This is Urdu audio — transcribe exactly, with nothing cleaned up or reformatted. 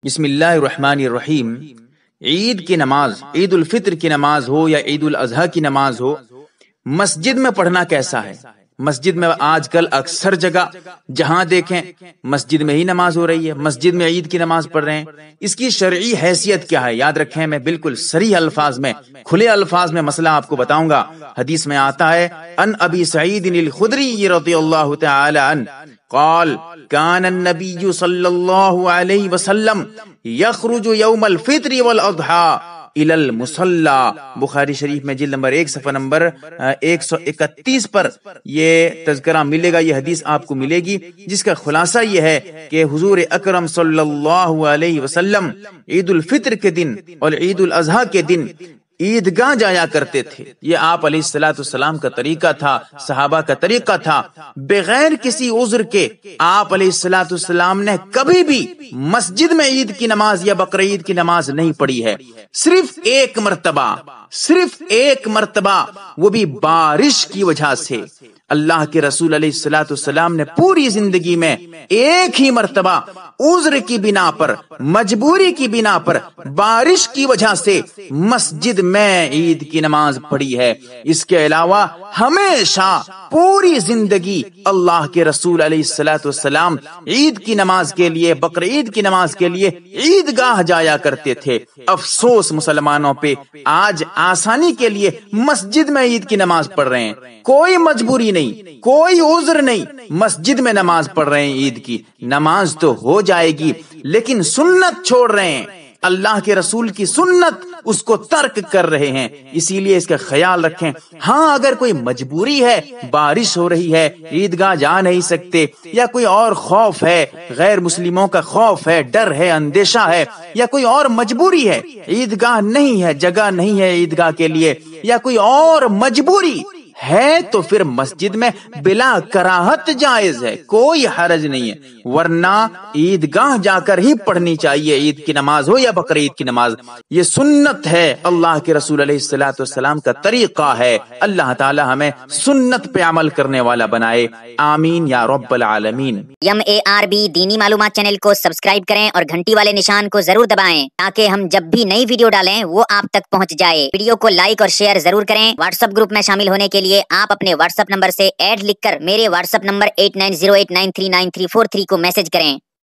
بسم اللہ الرحمن الرحیم۔ عید کی نماز، عید الفطر کی نماز ہو یا عید الاضحیٰ کی نماز ہو، مسجد میں پڑھنا کیسا ہے؟ مسجد میں آج کل اکثر جگہ جہاں دیکھیں مسجد میں ہی نماز ہو رہی ہے، مسجد میں عید کی نماز پڑھ رہے ہیں۔ اس کی شرعی حیثیت کیا ہے؟ یاد رکھیں، میں بالکل صریح الفاظ میں، کھلے الفاظ میں مسئلہ آپ کو بتاؤں گا۔ حدیث میں آتا ہے ان ابی سعید الخدری رضی اللہ تعالی عنہ قال كان النبي صلی اللہ علیہ وسلم یخرج یوم الفطر والاضحى الى المصلی۔ بخاری شریف میں جلد نمبر ایک صفحہ نمبر ایک سو اکتیس پر یہ تذکرہ ملے گا، یہ حدیث آپ کو ملے گی، جس کا خلاصہ یہ ہے کہ حضور اکرم صلی اللہ علیہ وسلم عید الفطر کے دن اور عید الاضحیٰ کے دن عیدگاہ جایا کرتے تھے۔ یہ آپ علیہ الصلوۃ والسلام کا طریقہ تھا، صحابہ کا طریقہ تھا۔ بغیر کسی عذر کے آپ علیہ الصلوۃ والسلام نے کبھی بھی مسجد میں عید کی نماز یا بقرعید کی نماز نہیں پڑھی ہے۔ صرف ایک مرتبہ، صرف ایک مرتبہ، وہ بھی بارش کی وجہ سے۔ اللہ کے رسول علیہ الصلوۃ والسلام نے پوری زندگی میں ایک ہی مرتبہ عذر کی بنا پر، مجبوری کی بنا پر، بارش کی وجہ سے مسجد میں عید کی نماز پڑھی ہے۔ اس کے علاوہ ہمیشہ پوری زندگی اللہ کے رسول علیہ الصلوۃ والسلام عید کی نماز کے لیے، بقرعید کی نماز کے لیے عیدگاہ جایا کرتے تھے۔ افسوس مسلمانوں پہ، آج آسانی کے لیے مسجد میں عید کی نماز پڑھ رہے ہیں، کوئی مجبوری نہیں، کوئی عذر نہیں، مسجد میں نماز پڑھ رہے ہیں عید کی۔ نماز تو ہو جائے گی لیکن سنت چھوڑ رہے ہیں، اللہ کے رسول کی سنت اس کو ترک کر رہے ہیں۔ اسی لیے اس کا خیال رکھیں۔ ہاں اگر کوئی مجبوری ہے، بارش ہو رہی ہے، عیدگاہ جا نہیں سکتے، یا کوئی اور خوف ہے، غیر مسلموں کا خوف ہے، ڈر ہے، اندیشہ ہے، یا کوئی اور مجبوری ہے، عیدگاہ نہیں ہے، جگہ نہیں ہے عیدگاہ کے لیے، یا کوئی اور مجبوری ہے، تو پھر مسجد میں بلا کراہت جائز ہے، کوئی حرج نہیں ہے، ورنہ عیدگاہ جا کر ہی پڑھنی چاہیے، عید کی نماز ہو یا بقرعید کی نماز۔ یہ سنت ہے، اللہ کے رسول علیہ الصلوۃ والسلام کا طریقہ ہے۔ اللہ تعالی ہمیں سنت پہ عمل کرنے والا بنائے، آمین یا رب العالمین۔ ایم اے آر بی دینی معلومات چینل کو سبسکرائب کریں اور گھنٹی والے نشان کو ضرور دبائیں تاکہ ہم جب بھی نئی ویڈیو ڈالیں وہ آپ تک پہنچ جائے۔ ویڈیو کو لائک اور شیئر ضرور کریں۔ واٹس ایپ گروپ میں شامل ہونے کے لیے آپ اپنے واٹس ایپ نمبر سے ایڈ لکھ کر میرے WhatsApp number eight nine zero eight nine three nine three four three کو میسج کریں۔